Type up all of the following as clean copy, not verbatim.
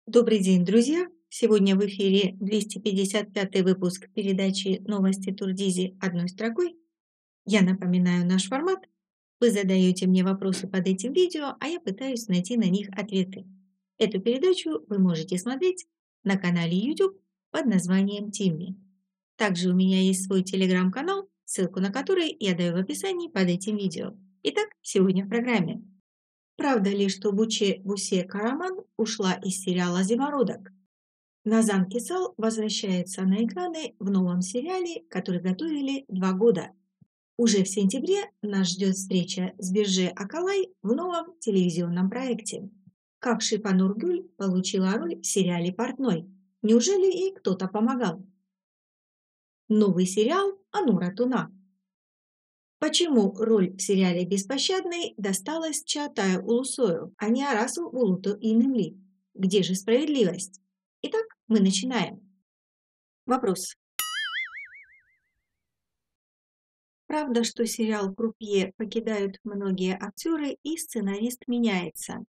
Добрый день, друзья! Сегодня в эфире 255 выпуск передачи «Новости Турдизи одной строкой». Я напоминаю наш формат. Вы задаете мне вопросы под этим видео, а я пытаюсь найти на них ответы. Эту передачу вы можете смотреть на канале YouTube под названием Тимми. Также у меня есть свой телеграм-канал, ссылку на который я даю в описании под этим видео. Итак, сегодня в программе. Правда ли, что Бусе Караман ушла из сериала «Зимородок»? Назан Кисал возвращается на экраны в новом сериале, который готовили 2 года. Уже в сентябре нас ждет встреча с Бирже Акалай в новом телевизионном проекте. Как Шипа Нургюль получила роль в сериале «Портной»? Неужели ей кто-то помогал? Новый сериал Анура Туна. Почему роль в сериале «Беспощадный» досталась Чаатаю Улусою, а не Арасу Улуту и Немли? Где же справедливость? Итак, мы начинаем. Вопрос. Правда, что сериал «Крупье» покидают многие актеры и сценарист меняется?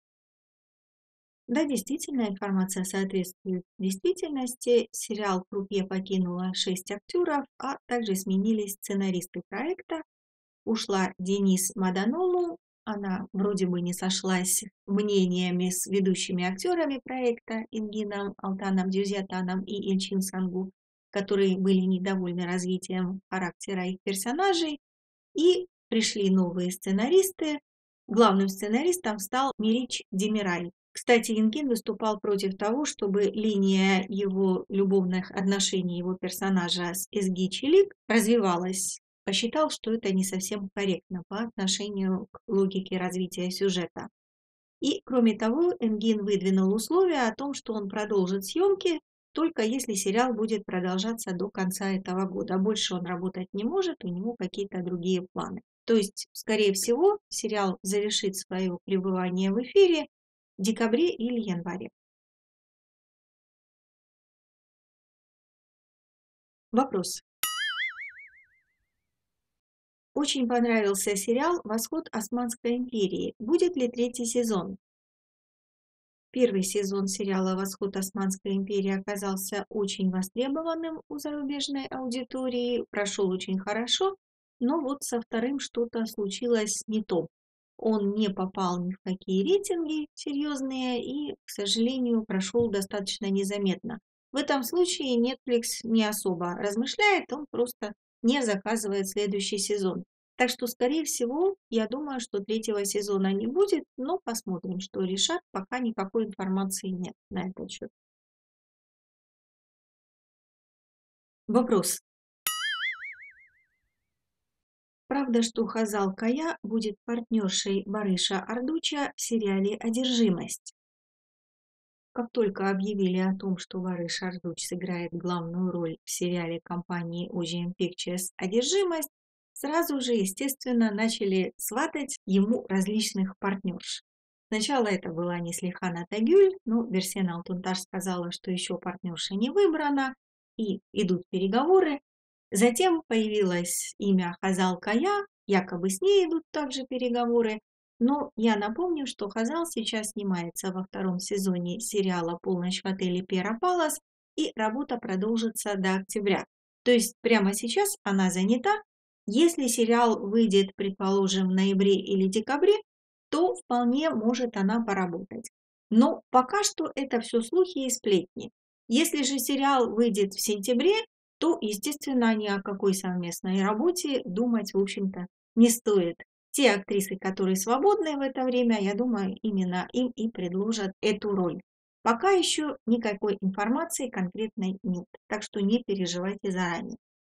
Да, действительно, информация соответствует действительности. Сериал «Крупье» покинуло 6 актеров, а также сменились сценаристы проекта. Ушла Денис Маданолу, она вроде бы не сошлась мнениями с ведущими актерами проекта Ингином Алтаном Дюзятаном и Эльчин Сангу, которые были недовольны развитием характера их персонажей, и пришли новые сценаристы. Главным сценаристом стал Мирич Демирай. Кстати, Ингин выступал против того, чтобы линия его любовных отношений его персонажа с Эзги Чилик развивалась. Посчитал, что это не совсем корректно по отношению к логике развития сюжета. И, кроме того, Энгин выдвинул условия о том, что он продолжит съемки, только если сериал будет продолжаться до конца этого года. Больше он работать не может, у него какие-то другие планы. То есть, скорее всего, сериал завершит свое пребывание в эфире в декабре или январе. Вопрос. Очень понравился сериал «Восход Османской империи». Будет ли 3-й сезон? Первый сезон сериала «Восход Османской империи» оказался очень востребованным у зарубежной аудитории, прошел очень хорошо, но вот со вторым что-то случилось не то. Он не попал ни в какие рейтинги серьезные и, к сожалению, прошел достаточно незаметно. В этом случае Netflix не особо размышляет, он просто не заказывает следующий сезон. Так что, скорее всего, я думаю, что 3-го сезона не будет, но посмотрим, что решат. Пока никакой информации нет на этот счет. Вопрос. Правда, что Хазал Кая будет партнершей Барыша Ардуча в сериале «Одержимость»? Как только объявили о том, что Барыш Ардуч сыграет главную роль в сериале компании OGM Pictures «Одержимость», сразу же, естественно, начали сватать ему различных партнерш. Сначала это была Неслихан Атагюль, но Берсен Алтунташ сказала, что еще партнерша не выбрана, и идут переговоры. Затем появилось имя Хазал Кая, якобы с ней идут также переговоры. Но я напомню, что Хазал сейчас снимается во 2-м сезоне сериала «Полночь в отеле Пера Палас», и работа продолжится до октября. То есть прямо сейчас она занята. Если сериал выйдет, предположим, в ноябре или декабре, то вполне может она поработать. Но пока что это все слухи и сплетни. Если же сериал выйдет в сентябре, то, естественно, ни о какой совместной работе думать, в общем-то, не стоит. Те актрисы, которые свободны в это время, я думаю, именно им и предложат эту роль. Пока еще никакой информации конкретной нет, так что не переживайте заранее.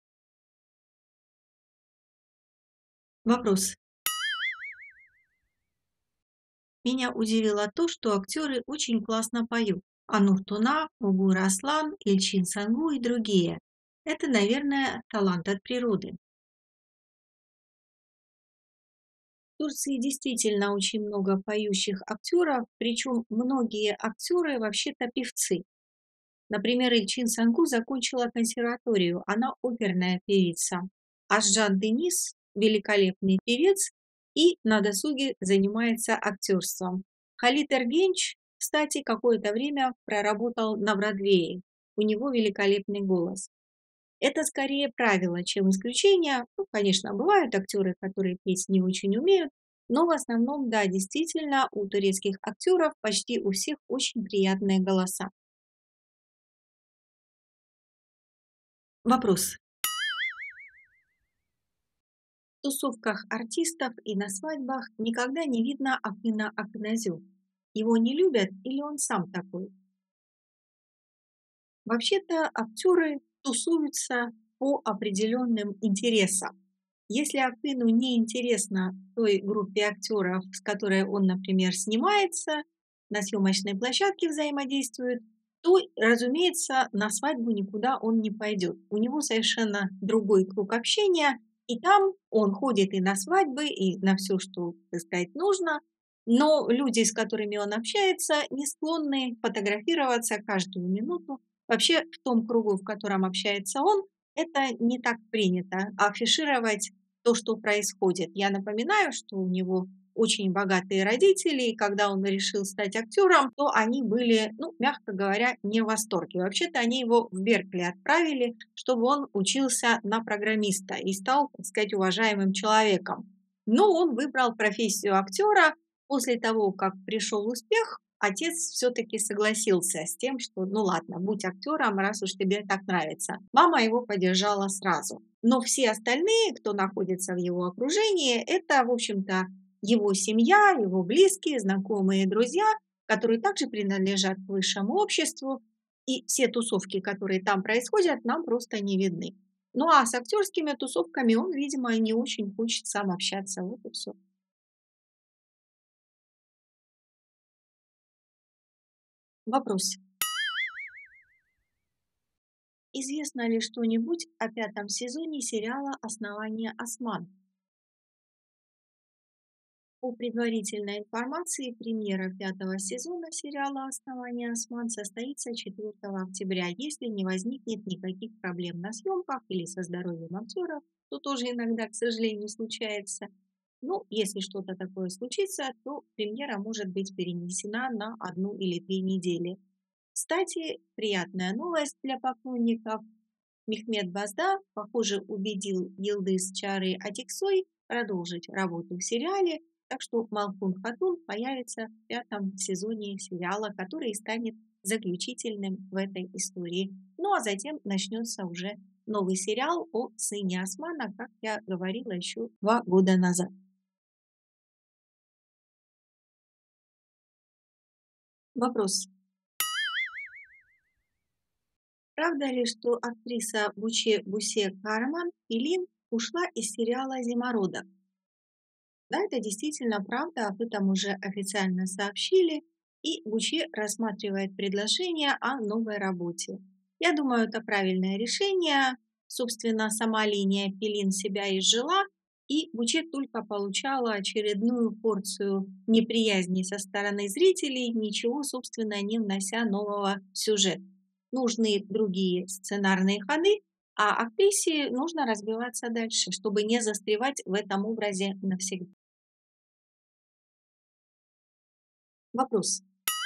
Вопрос. Меня удивило то, что актеры очень классно поют. Анур Туна, Угур Аслан, Ильчин Сангу и другие. Это, наверное, талант от природы. В Турции действительно очень много поющих актеров, причем многие актеры вообще-то певцы. Например, Ильчин Сангу закончила консерваторию, она оперная певица. Ашжан Денис– великолепный певец и на досуге занимается актерством. Халид Эргенч– кстати, какое-то время проработал на Бродвее. У него великолепный голос. Это скорее правило, чем исключение. Ну, конечно, бывают актеры, которые петь не очень умеют, но в основном, да, действительно, у турецких актеров почти у всех очень приятные голоса. Вопрос. В тусовках артистов и на свадьбах никогда не видно Акына Акыназу. Его не любят или он сам такой? Вообще-то актеры тусуются по определенным интересам. Если Акыну не интересно той группе актеров, с которой он, например, снимается, на съемочной площадке взаимодействует, то, разумеется, на свадьбу никуда он не пойдет. У него совершенно другой круг общения, и там он ходит и на свадьбы, и на все, что, так сказать, нужно, но люди, с которыми он общается, не склонны фотографироваться каждую минуту. Вообще, в том кругу, в котором общается он, это не так принято афишировать то, что происходит. Я напоминаю, что у него очень богатые родители, и когда он решил стать актером, то они были, ну, мягко говоря, не в восторге. Вообще-то они его в Беркли отправили, чтобы он учился на программиста и стал, так сказать, уважаемым человеком. Но он выбрал профессию актера. После того, как пришел успех, отец все-таки согласился с тем, что ну ладно, будь актером, раз уж тебе так нравится. Мама его поддержала сразу. Но все остальные, кто находится в его окружении, это, в общем-то, его семья, его близкие, знакомые, друзья, которые также принадлежат к высшему обществу, и все тусовки, которые там происходят, нам просто не видны. Ну а с актерскими тусовками он, видимо, не очень хочет сам общаться. Вот и все. Вопрос. Известно ли что-нибудь о пятом сезоне сериала «Основание Осман»? По предварительной информации, премьера пятого сезона сериала «Основание Осман» состоится 4 октября, если не возникнет никаких проблем на съемках или со здоровьем актеров, что тоже иногда, к сожалению, случается. Ну, если что-то такое случится, то премьера может быть перенесена на 1 или 2 недели. Кстати, приятная новость для поклонников. Мехмед Базда, похоже, убедил Йылдыз Чары Атиксой продолжить работу в сериале, так что Малхун Хатун появится в пятом сезоне сериала, который станет заключительным в этой истории. Ну а затем начнется уже новый сериал о сыне Османа, как я говорила еще 2 года назад. Вопрос. Правда ли, что актриса Бусе Карман Пилин ушла из сериала «Зимородок»? Да, это действительно правда, об этом уже официально сообщили, и Бучи рассматривает предложение о новой работе. Я думаю, это правильное решение. Собственно, сама линия Пелин себя изжила, и Бучи только получала очередную порцию неприязни со стороны зрителей, ничего, собственно, не внося нового в сюжет. Нужны другие сценарные ходы, а актрисе нужно развиваться дальше, чтобы не застревать в этом образе навсегда. Вопрос.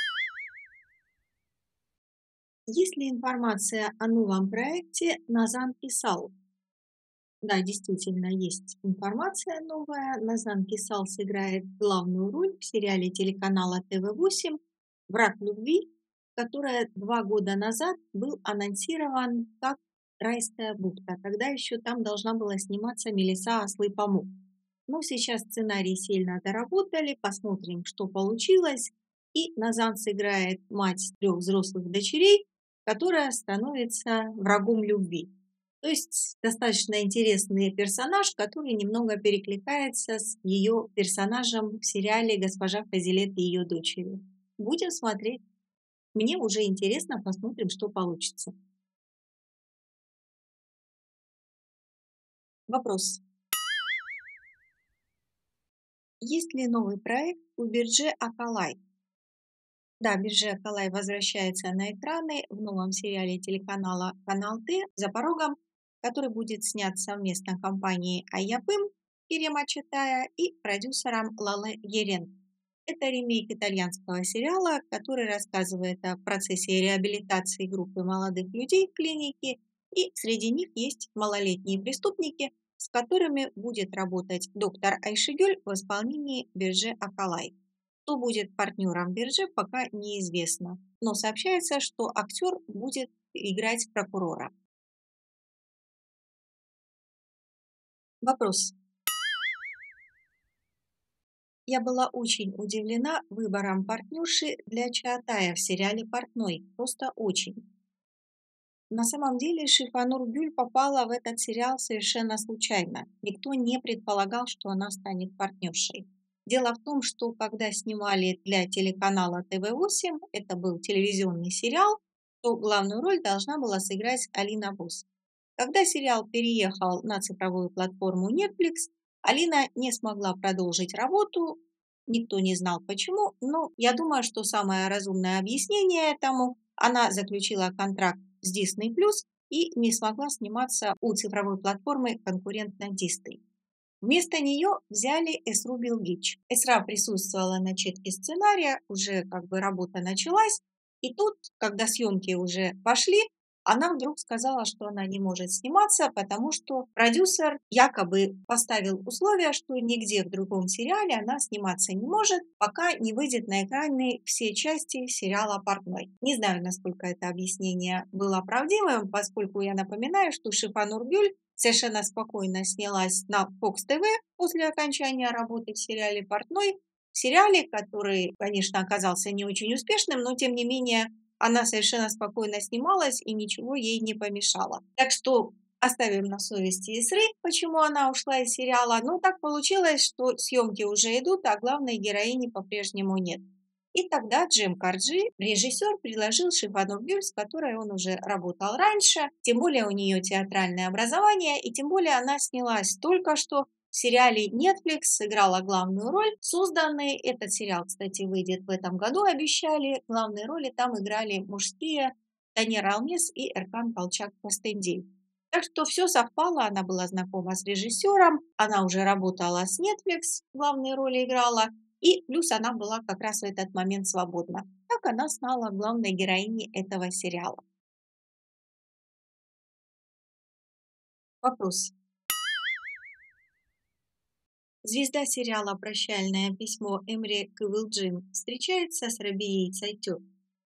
Есть ли информация о новом проекте «Назан Кисал»? Да, действительно, есть информация новая. Назан Кисал сыграет главную роль в сериале телеканала ТВ-8 «Враг любви», который 2 года назад был анонсирован как «Райская бухта». Тогда еще там должна была сниматься Мелиса Аслы-Памук. Но сейчас сценарий сильно доработали, посмотрим, что получилось. И Назан сыграет мать 3 взрослых дочерей, которая становится врагом любви. То есть достаточно интересный персонаж, который немного перекликается с ее персонажем в сериале «Госпожа Фазилет и ее дочери». Будем смотреть. Мне уже интересно, посмотрим, что получится. Вопрос. Есть ли новый проект у Бирже Акалай? Да, Бирже Акалай возвращается на экраны в новом сериале телеканала «Канал Т» «За порогом», который будет снят совместно компанией Айяпым Керема Читая и продюсером Лале Ерен. Это ремейк итальянского сериала, который рассказывает о процессе реабилитации группы молодых людей в клинике, и среди них есть малолетние преступники, с которыми будет работать доктор Айшигюль в исполнении Бирже Акалай. Кто будет партнером Бирже, пока неизвестно, но сообщается, что актер будет играть прокурора. Вопрос. Я была очень удивлена выбором партнерши для Чаатая в сериале «Портной». Просто очень. На самом деле Шифанур Гюль попала в этот сериал совершенно случайно. Никто не предполагал, что она станет партнершей. Дело в том, что когда снимали для телеканала ТВ-8, это был телевизионный сериал, то главную роль должна была сыграть Алина Бус. Когда сериал переехал на цифровую платформу Netflix, Алина не смогла продолжить работу, никто не знал почему, но я думаю, что самое разумное объяснение этому – она заключила контракт с Disney Plus и не смогла сниматься у цифровой платформы конкурентной Disney. Вместо нее взяли Эсру Билгич. Эсра присутствовала на читке сценария, уже как бы работа началась, и тут, когда съемки уже пошли, она вдруг сказала, что она не может сниматься, потому что продюсер якобы поставил условие, что нигде в другом сериале она сниматься не может, пока не выйдет на экраны все части сериала «Портной». Не знаю, насколько это объяснение было правдивым, поскольку я напоминаю, что Шифанур Гюль совершенно спокойно снялась на Fox TV после окончания работы в сериале «Портной», в сериале, который, конечно, оказался не очень успешным, но тем не менее она совершенно спокойно снималась и ничего ей не помешало. Так что оставим на совести Исры, почему она ушла из сериала. Но так получилось, что съемки уже идут, а главной героини по-прежнему нет. И тогда Джим Карджи, режиссер, предложил Шифану Гюль, с которой он уже работал раньше, тем более у нее театральное образование, и тем более она снялась только что в сериале Netflix, сыграла главную роль. Созданный этот сериал, кстати, выйдет в этом году, обещали. Главные роли там играли мужские Танер Алмес и Эркан Колчак Костендей. Так что все совпало, она была знакома с режиссером, она уже работала с Netflix, главные роли играла, и плюс она была как раз в этот момент свободна. Так она стала главной героиней этого сериала. Вопрос. Звезда сериала «Прощальное письмо» Эмри Кывылджин встречается с Рабией Цайтюр.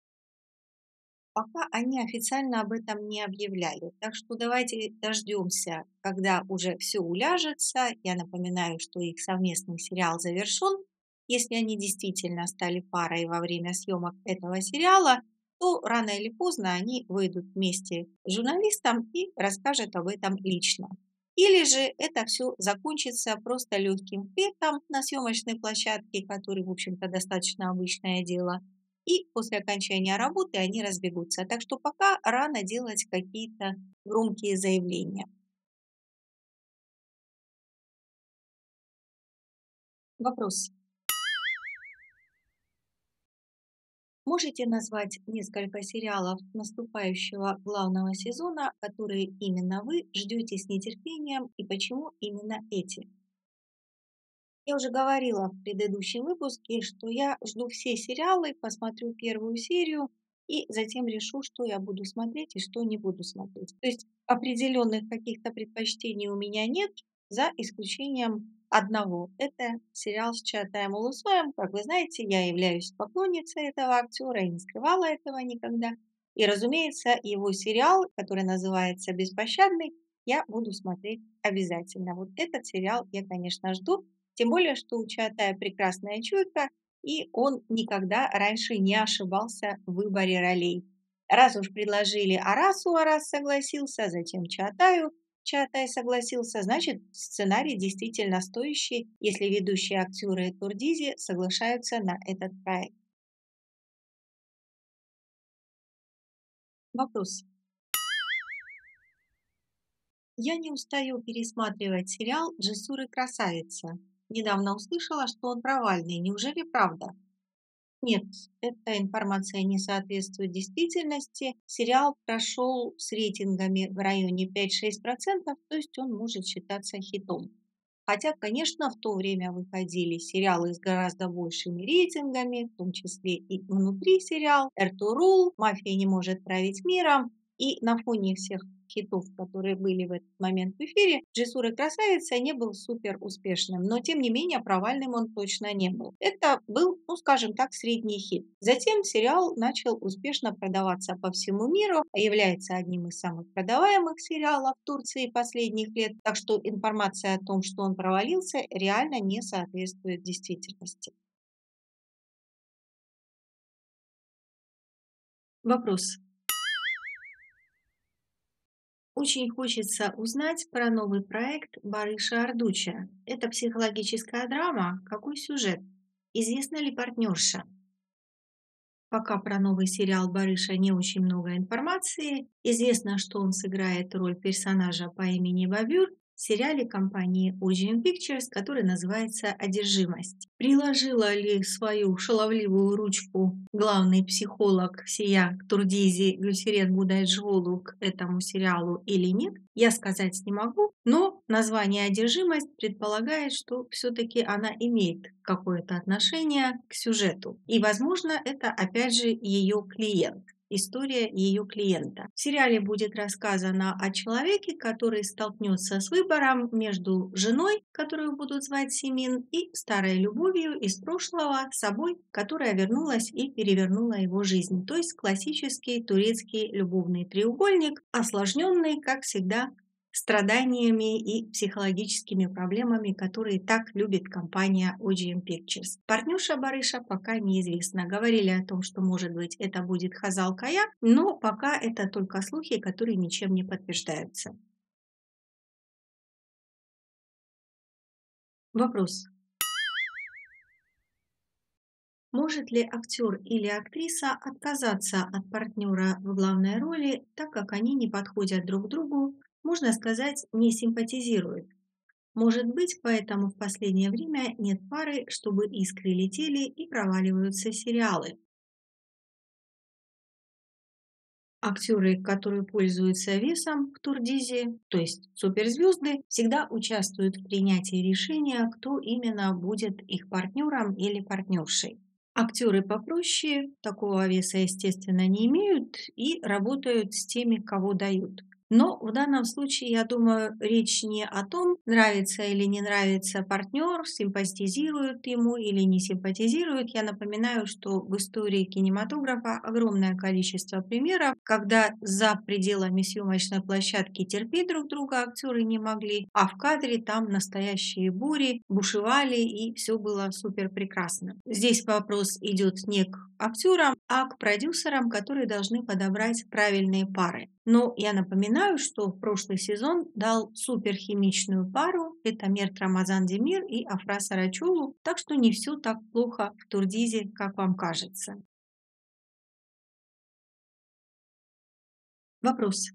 Пока они официально об этом не объявляли. Так что давайте дождемся, когда уже все уляжется. Я напоминаю, что их совместный сериал завершен. Если они действительно стали парой во время съемок этого сериала, то рано или поздно они выйдут вместе с журналистом и расскажут об этом лично. Или же это все закончится просто легким флиртом на съемочной площадке, который, в общем-то, достаточно обычное дело, и после окончания работы они разбегутся. Так что пока рано делать какие-то громкие заявления. Вопрос. Можете назвать несколько сериалов наступающего главного сезона, которые именно вы ждете с нетерпением и почему именно эти? Я уже говорила в предыдущем выпуске, что я жду все сериалы, посмотрю первую серию и затем решу, что я буду смотреть и что не буду смотреть. То есть определенных каких-то предпочтений у меня нет, за исключением одного. Это сериал с Чаадаем Улусоем. Как вы знаете, я являюсь поклонницей этого актера и не скрывала этого никогда. И, разумеется, его сериал, который называется «Беспощадный», я буду смотреть обязательно. Вот этот сериал я, конечно, жду. Тем более, что у Чаатая прекрасная чуйка, и он никогда раньше не ошибался в выборе ролей. Раз уж предложили Арасу, Арас согласился, затем Чаатаю, Чаатай согласился, значит, сценарий действительно стоящий, если ведущие актеры Турдизи соглашаются на этот проект. Вопрос. Я не устаю пересматривать сериал «Джесур и красавица». Недавно услышала, что он провальный. Неужели правда? Нет, эта информация не соответствует действительности. Сериал прошел с рейтингами в районе 5-6%, то есть он может считаться хитом. Хотя, конечно, в то время выходили сериалы с гораздо большими рейтингами, в том числе и внутри сериал «Эртурул», «Мафия не может править миром». И на фоне всех хитов, которые были в этот момент в эфире, «Джесур и красавица» не был супер успешным, но тем не менее провальным он точно не был. Это был, ну скажем так, средний хит. Затем сериал начал успешно продаваться по всему миру, является одним из самых продаваемых сериалов в Турции последних лет, так что информация о том, что он провалился, реально не соответствует действительности. Вопрос. Очень хочется узнать про новый проект Барыша Ардуча. Это психологическая драма? Какой сюжет? Известна ли партнерша? Пока про новый сериал Барыша не очень много информации. Известно, что он сыграет роль персонажа по имени Бабюр в сериале компании Odeon Pictures, который называется «Одержимость». Приложила ли свою шаловливую ручку главный психолог сия Турдизи Гульсерет Будайджиолу к этому сериалу или нет, я сказать не могу, но название «Одержимость» предполагает, что все-таки она имеет какое-то отношение к сюжету. И, возможно, это опять же ее клиент. История ее клиента. В сериале будет рассказано о человеке, который столкнется с выбором между женой, которую будут звать Симин, и старой любовью из прошлого собой, которая вернулась и перевернула его жизнь. То есть классический турецкий любовный треугольник, осложненный, как всегда, страданиями и психологическими проблемами, которые так любит компания Odeon Pictures. Партнерша Барыша пока неизвестна. Говорили о том, что, может быть, это будет Хазал Кая, но пока это только слухи, которые ничем не подтверждаются. Вопрос. Может ли актер или актриса отказаться от партнера в главной роли, так как они не подходят друг другу, можно сказать, не симпатизируют? Может быть, поэтому в последнее время нет пары, чтобы искры летели и проваливаются сериалы. Актеры, которые пользуются весом в турдизе, то есть суперзвезды, всегда участвуют в принятии решения, кто именно будет их партнером или партнершей. Актеры попроще такого веса, естественно, не имеют и работают с теми, кого дают. Но в данном случае, я думаю, речь не о том, нравится или не нравится партнер, симпатизирует ему или не симпатизирует. Я напоминаю, что в истории кинематографа огромное количество примеров, когда за пределами съемочной площадки терпеть друг друга актеры не могли, а в кадре там настоящие бури, бушевали и все было супер прекрасно. Здесь вопрос идет не к актерам, а к продюсерам, которые должны подобрать правильные пары. Но я напоминаю, что в прошлый сезон дал суперхимичную пару. Это Мерт Рамазан Демир и Афра Сарачулу. Так что не все так плохо в Турдизе, как вам кажется. Вопрос.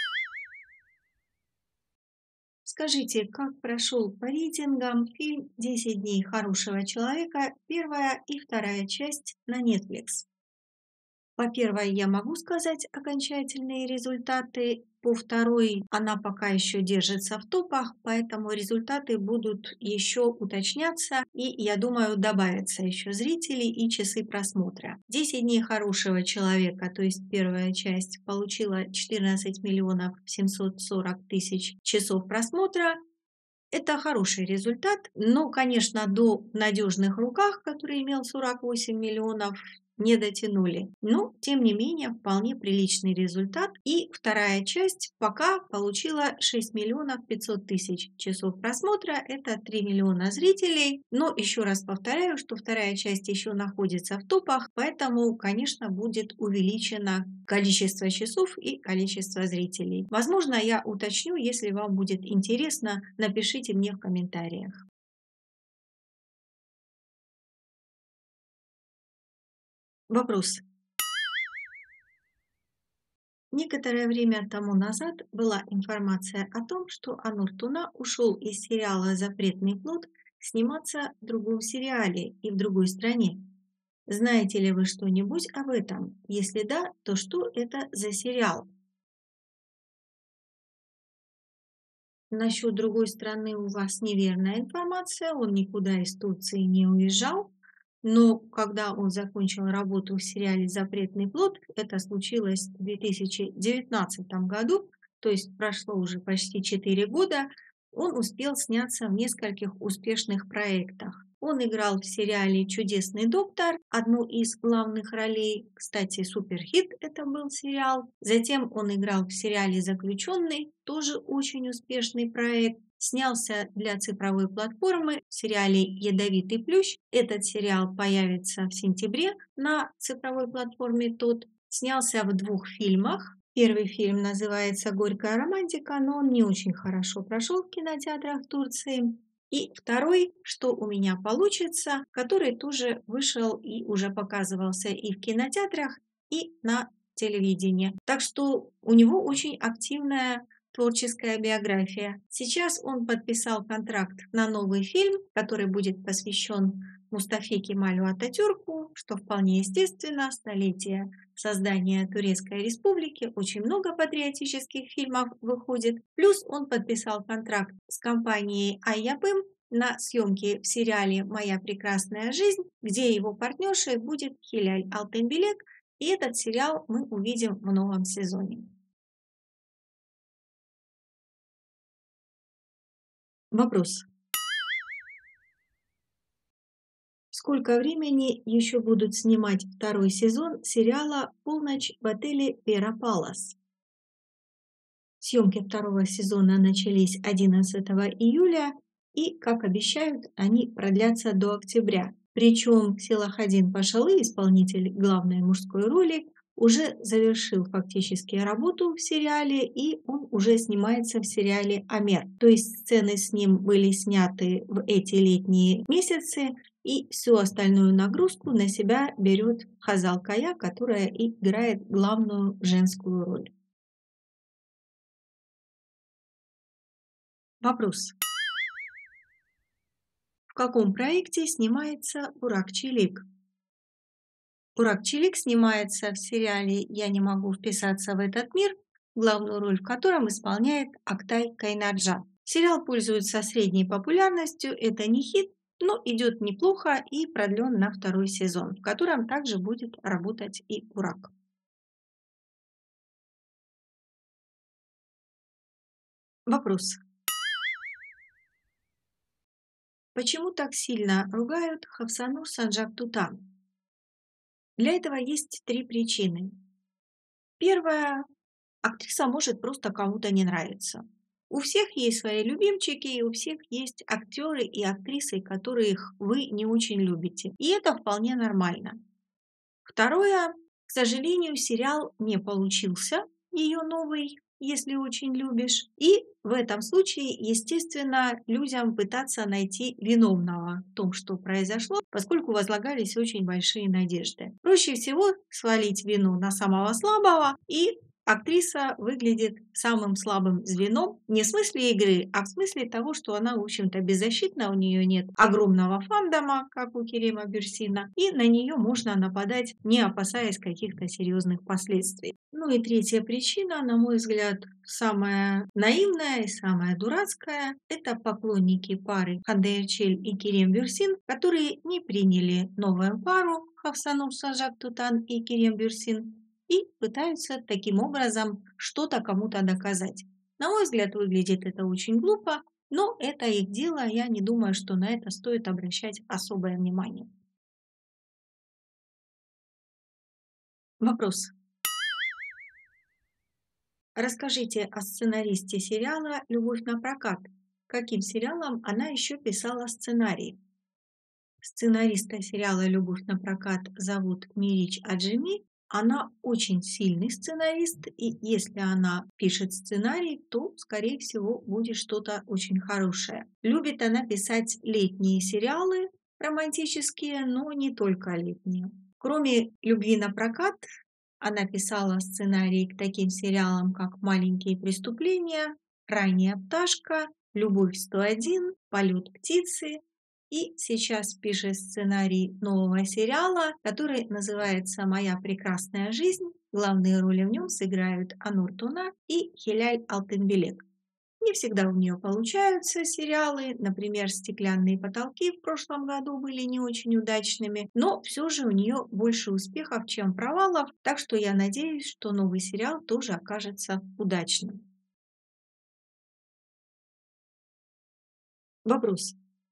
Скажите, как прошел по рейтингам фильм «10 дней хорошего человека», первая и вторая часть на Netflix? По первой я могу сказать окончательные результаты, по второй она пока еще держится в топах, поэтому результаты будут еще уточняться и, я думаю, добавятся еще зрителей и часы просмотра. «10 дней хорошего человека», то есть первая часть, получила 14 миллионов 740 тысяч часов просмотра. Это хороший результат, но, конечно, до «Надежных руках», который имел 48 миллионов, не дотянули. Но, тем не менее, вполне приличный результат. И вторая часть пока получила 6 миллионов 500 тысяч часов просмотра. Это 3 миллиона зрителей. Но еще раз повторяю, что вторая часть еще находится в топах, поэтому, конечно, будет увеличено количество часов и количество зрителей. Возможно, я уточню, если вам будет интересно, напишите мне в комментариях. Вопрос. Некоторое время тому назад была информация о том, что Анур Туна ушел из сериала «Запретный плод» сниматься в другом сериале и в другой стране. Знаете ли вы что-нибудь об этом? Если да, то что это за сериал? Насчет другой страны у вас неверная информация, он никуда из Турции не уезжал. Но когда он закончил работу в сериале «Запретный плод», это случилось в 2019 году, то есть прошло уже почти 4 года, он успел сняться в нескольких успешных проектах. Он играл в сериале «Чудесный доктор», одну из главных ролей, кстати, суперхит это был сериал. Затем он играл в сериале «Заключенный», тоже очень успешный проект. Снялся для цифровой платформы в сериале «Ядовитый плющ». Этот сериал появится в сентябре на цифровой платформе ТОТ. Снялся в 2 фильмах. Первый фильм называется «Горькая романтика», но он не очень хорошо прошел в кинотеатрах Турции. И второй «Что у меня получится», который тоже вышел и уже показывался и в кинотеатрах, и на телевидении. Так что у него очень активная творческая биография. Сейчас он подписал контракт на новый фильм, который будет посвящен Мустафе Кемалю Ататюрку, что вполне естественно, столетие создания Турецкой Республики, очень много патриотических фильмов выходит. Плюс он подписал контракт с компанией Айябым на съемки в сериале «Моя прекрасная жизнь», где его партнершей будет Хиляль Алтынбилек, и этот сериал мы увидим в новом сезоне. Вопрос. Сколько времени еще будут снимать второй сезон сериала «Полночь в отеле Пера Палас»? Съемки второго сезона начались 11 июля и, как обещают, они продлятся до октября. Причем Силахадин Пашалы, исполнитель главной мужской роли, уже завершил фактически работу в сериале, и он уже снимается в сериале «Амер». То есть сцены с ним были сняты в эти летние месяцы, и всю остальную нагрузку на себя берет Хазал Кая, которая и играет главную женскую роль. Вопрос. В каком проекте снимается Бурак Чилик? Бурак Чилик снимается в сериале «Я не могу вписаться в этот мир», главную роль в котором исполняет Актай Кайнаджа. Сериал пользуется средней популярностью, это не хит, но идет неплохо и продлен на второй сезон, в котором также будет работать и Бурак. Вопрос. Почему так сильно ругают Хавсанур Санжак-Тутан? Для этого есть 3 причины. Первая. Актриса может просто кому-то не нравиться. У всех есть свои любимчики, и у всех есть актеры и актрисы, которых вы не очень любите. И это вполне нормально. Второе. К сожалению, сериал не получился, ее новый, если очень любишь. И в этом случае, естественно, людям пытаться найти виновного в том, что произошло, поскольку возлагались очень большие надежды. Проще всего свалить вину на самого слабого, и актриса выглядит самым слабым звеном не в смысле игры, а в смысле того, что она, в общем-то, беззащитна, у нее нет огромного фандома, как у Керема Бюрсина, и на нее можно нападать, не опасаясь каких-то серьезных последствий. Ну и третья причина, на мой взгляд, самая наивная и самая дурацкая, это поклонники пары Хande Erçel и Керем Бюрсин, которые не приняли новую пару Хавсанур Сажак-Тутан и Керем Бюрсин, и пытаются таким образом что-то кому-то доказать. На мой взгляд, выглядит это очень глупо, но это их дело, я не думаю, что на это стоит обращать особое внимание. Вопрос. Расскажите о сценаристе сериала «Любовь на прокат». Каким сериалом она еще писала сценарий? Сценариста сериала «Любовь на прокат» зовут Мирич Аджеми. Она очень сильный сценарист, и если она пишет сценарий, то, скорее всего, будет что-то очень хорошее. Любит она писать летние сериалы романтические, но не только летние. Кроме «Любви на прокат», она писала сценарии к таким сериалам, как «Маленькие преступления», «Ранняя пташка», «Любовь 101», «Полет птицы», и сейчас пишет сценарий нового сериала, который называется «Моя прекрасная жизнь». Главные роли в нем сыграют Анур Туна и Хиляль Алтынбилек. Не всегда у нее получаются сериалы. Например, «Стеклянные потолки» в прошлом году были не очень удачными, но все же у нее больше успехов, чем провалов, так что я надеюсь, что новый сериал тоже окажется удачным. Вопрос.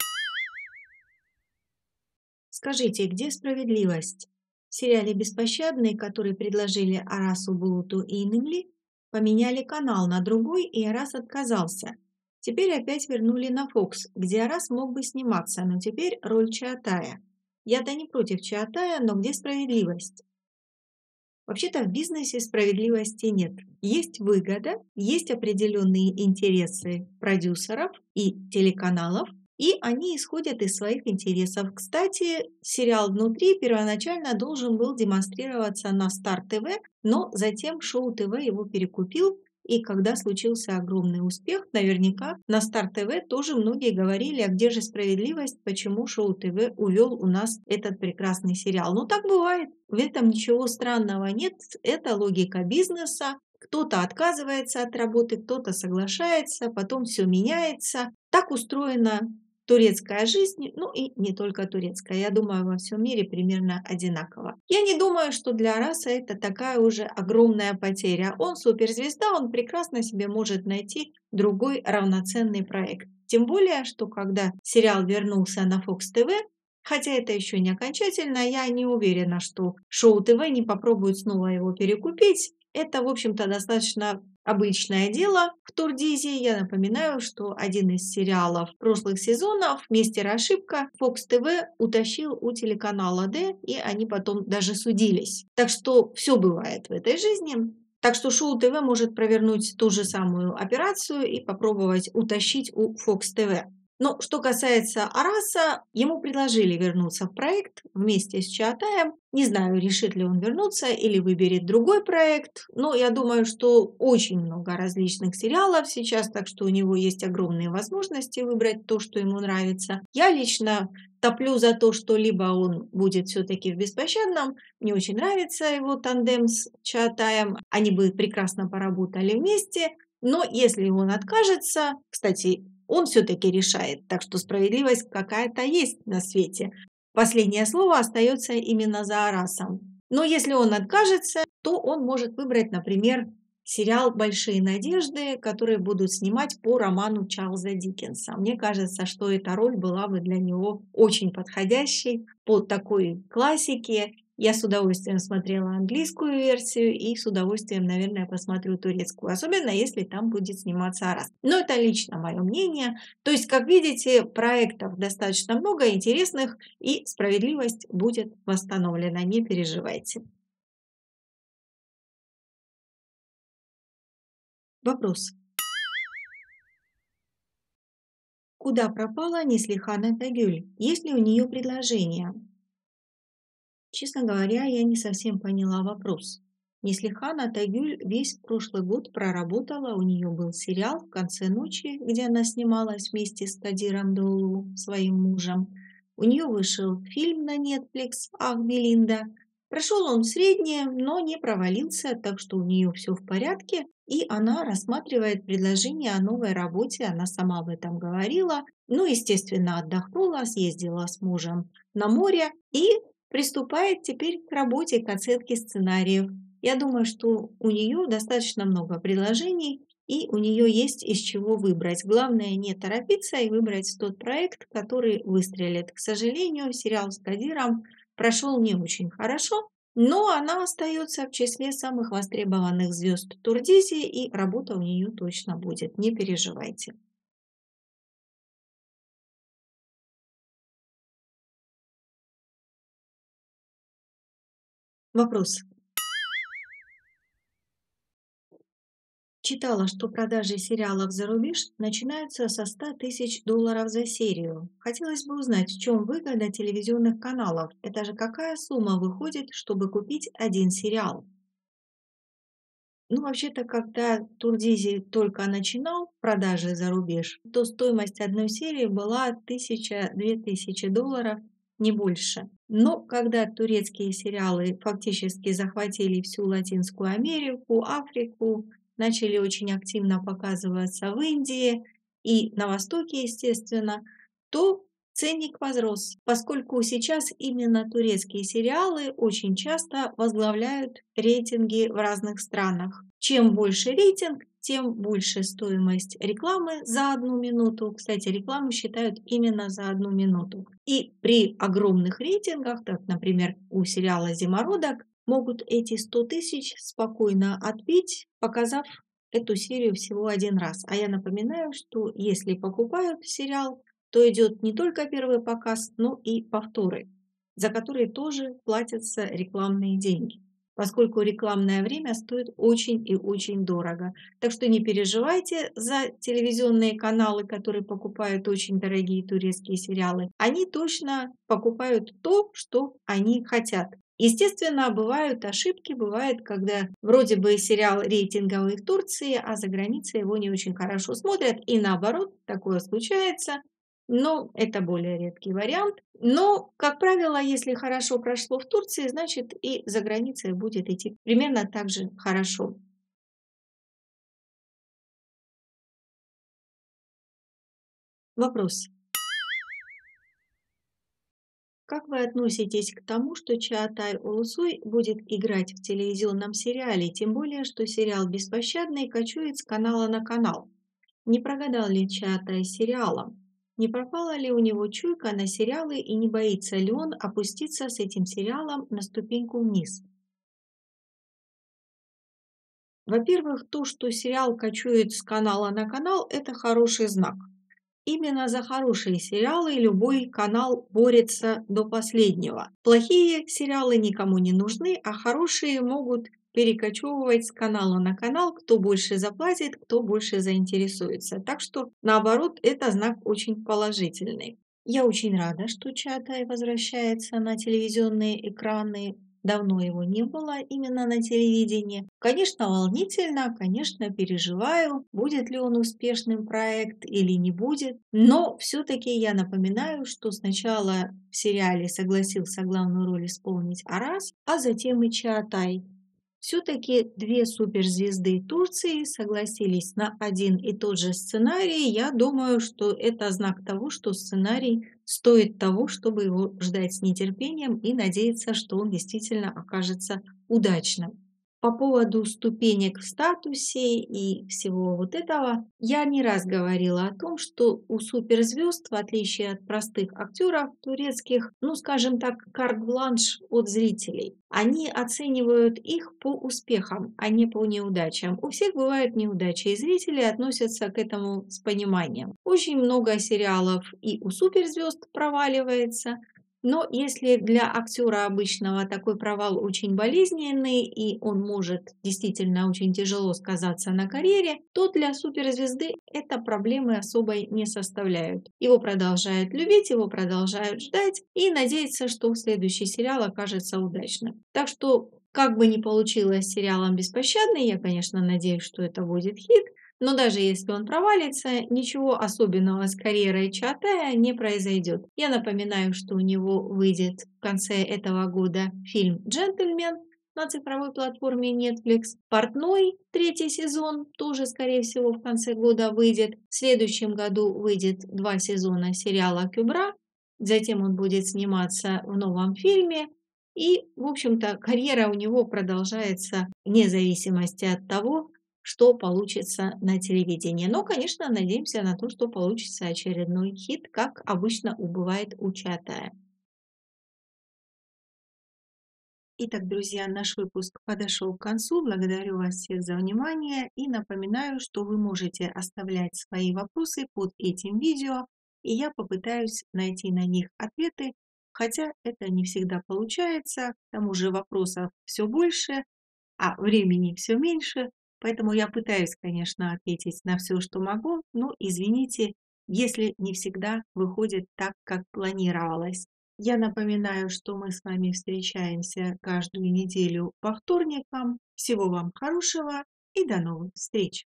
Скажите, где справедливость? В сериале «Беспощадный», который предложили Арасу Булуту и Иным поменяли канал на другой, и Арас отказался. Теперь опять вернули на Фокс, где Арас мог бы сниматься, но теперь роль Чаатая. Я-то не против Чаатая, но где справедливость? Вообще-то в бизнесе справедливости нет. Есть выгода, есть определенные интересы продюсеров и телеканалов, и они исходят из своих интересов. Кстати, сериал «Внутри» первоначально должен был демонстрироваться на Стар ТВ, но затем Шоу ТВ его перекупил, и когда случился огромный успех, наверняка на Стар ТВ тоже многие говорили, а где же справедливость, почему Шоу ТВ увел у нас этот прекрасный сериал. Но так бывает, в этом ничего странного нет, это логика бизнеса. Кто-то отказывается от работы, кто-то соглашается, потом все меняется. Так устроена турецкая жизнь, ну и не только турецкая, я думаю, во всем мире примерно одинаково. Я не думаю, что для Араса это такая уже огромная потеря. Он суперзвезда, он прекрасно себе может найти другой равноценный проект. Тем более, что когда сериал вернулся на Fox TV, хотя это еще не окончательно, я не уверена, что Шоу ТВ не попробует снова его перекупить. Это, в общем-то, достаточно обычное дело в Турдизе. Я напоминаю, что один из сериалов прошлых сезонов «Мистер Ошибка» Fox TV утащил у телеканала Д, и они потом даже судились. Так что все бывает в этой жизни. Так что Шоу ТВ может провернуть ту же самую операцию и попробовать утащить у Fox TV. Но что касается Араса, ему предложили вернуться в проект вместе с Чаатаем. Не знаю, решит ли он вернуться или выберет другой проект, но я думаю, что очень много различных сериалов сейчас, так что у него есть огромные возможности выбрать то, что ему нравится. Я лично топлю за то, что либо он будет все-таки в «Беспощадном», мне очень нравится его тандем с Чаатаем, они бы прекрасно поработали вместе, но если он откажется, кстати, он все-таки решает, так что справедливость какая-то есть на свете. Последнее слово остается именно за Арасом. Но если он откажется, то он может выбрать, например, сериал «Большие надежды», который будут снимать по роману Чарльза Диккенса. Мне кажется, что эта роль была бы для него очень подходящей по такой классике. Я с удовольствием смотрела английскую версию и с удовольствием, наверное, посмотрю турецкую, особенно если там будет сниматься Арас. Но это лично мое мнение. То есть, как видите, проектов достаточно много интересных, и справедливость будет восстановлена, не переживайте. Вопрос. Куда пропала Неслихан Атагюль? Есть ли у нее предложение? Честно говоря, я не совсем поняла вопрос. Неслихан Атагюль весь прошлый год проработала, у нее был сериал «В конце ночи», где она снималась вместе с Кадиром Доулу, своим мужем. У нее вышел фильм на Netflix «Ах, Белинда». Прошел он среднее, но не провалился, так что у нее все в порядке, и она рассматривает предложение о новой работе, она сама об этом говорила. Ну, естественно, отдохнула, съездила с мужем на море и приступает теперь к работе, к оценке сценариев. Я думаю, что у нее достаточно много предложений, и у нее есть из чего выбрать. Главное не торопиться и выбрать тот проект, который выстрелит. К сожалению, сериал с Кадиром прошел не очень хорошо, но она остается в числе самых востребованных звезд Турдизи, и работа у нее точно будет, не переживайте. Вопрос. Читала, что продажи сериалов за рубеж начинаются со 100 000 долларов за серию. Хотелось бы узнать, в чем выгода телевизионных каналов. Это же какая сумма выходит, чтобы купить один сериал? Ну, вообще-то, когда Турдизи только начинал продажи за рубеж, то стоимость одной серии была 1000–2000 долларов, не больше. Но когда турецкие сериалы фактически захватили всю Латинскую Америку, Африку, начали очень активно показываться в Индии и на Востоке, естественно, то ценник возрос, поскольку сейчас именно турецкие сериалы очень часто возглавляют рейтинги в разных странах. Чем больше рейтинг, тем больше стоимость рекламы за 1 минуту. Кстати, рекламу считают именно за 1 минуту. И при огромных рейтингах, так, например, у сериала «Зимородок», могут эти 100 тысяч спокойно отбить, показав эту серию всего 1 раз. А я напоминаю, что если покупают сериал, то идет не только первый показ, но и повторы, за которые тоже платятся рекламные деньги, поскольку рекламное время стоит очень и очень дорого. Так что не переживайте за телевизионные каналы, которые покупают очень дорогие турецкие сериалы. Они точно покупают то, что они хотят. Естественно, бывают ошибки, бывает, когда вроде бы сериал рейтинговый в Турции, а за границей его не очень хорошо смотрят, и наоборот, такое случается, но это более редкий вариант. Но, как правило, если хорошо прошло в Турции, значит и за границей будет идти примерно так же хорошо. Вопрос. Как вы относитесь к тому, что Чаатай Улусуй будет играть в телевизионном сериале, тем более, что сериал «Беспощадный» кочует с канала на канал? Не прогадал ли Чаатай с сериалом? Не пропала ли у него чуйка на сериалы и не боится ли он опуститься с этим сериалом на ступеньку вниз? Во-первых, то, что сериал кочует с канала на канал, это хороший знак. Именно за хорошие сериалы любой канал борется до последнего. Плохие сериалы никому не нужны, а хорошие могут перекочевывать с канала на канал, кто больше заплатит, кто больше заинтересуется. Так что, наоборот, это знак очень положительный. Я очень рада, что Чаатай возвращается на телевизионные экраны. Давно его не было именно на телевидении. Конечно, волнительно, конечно, переживаю, будет ли он успешным проект или не будет. Но все-таки я напоминаю, что сначала в сериале согласился главную роль исполнить Арас, а затем и Чаатай. Все-таки две суперзвезды Турции согласились на один и тот же сценарий. Я думаю, что это знак того, что сценарий стоит того, чтобы его ждать с нетерпением и надеяться, что он действительно окажется удачным. По поводу ступенек в статусе и всего вот этого, я не раз говорила о том, что у суперзвезд, в отличие от простых актеров турецких, ну, скажем так, карт-бланш от зрителей. Они оценивают их по успехам, а не по неудачам. У всех бывают неудачи, и зрители относятся к этому с пониманием. Очень много сериалов и у суперзвезд проваливается, но если для актера обычного такой провал очень болезненный, и он может действительно очень тяжело сказаться на карьере, то для суперзвезды это проблемы особой не составляют. Его продолжают любить, его продолжают ждать и надеяться, что следующий сериал окажется удачным. Так что, как бы ни получилось с сериалом «Беспощадный», я, конечно, надеюсь, что это будет хит, но даже если он провалится, ничего особенного с карьерой Чааотая не произойдет. Я напоминаю, что у него выйдет в конце этого года фильм «Джентльмен» на цифровой платформе Netflix. «Портной» третий сезон тоже, скорее всего, в конце года выйдет. В следующем году выйдет 2 сезона сериала «Кюбра». Затем он будет сниматься в новом фильме. И, в общем-то, карьера у него продолжается вне зависимости от того, что получится на телевидении. Но, конечно, надеемся на то, что получится очередной хит, как обычно бывает у Чааотая. Итак, друзья, наш выпуск подошел к концу. Благодарю вас всех за внимание и напоминаю, что вы можете оставлять свои вопросы под этим видео, и я попытаюсь найти на них ответы, хотя это не всегда получается. К тому же вопросов все больше, а времени все меньше, поэтому я пытаюсь, конечно, ответить на все, что могу, но извините, если не всегда выходит так, как планировалось. Я напоминаю, что мы с вами встречаемся каждую неделю по вторникам. Всего вам хорошего и до новых встреч!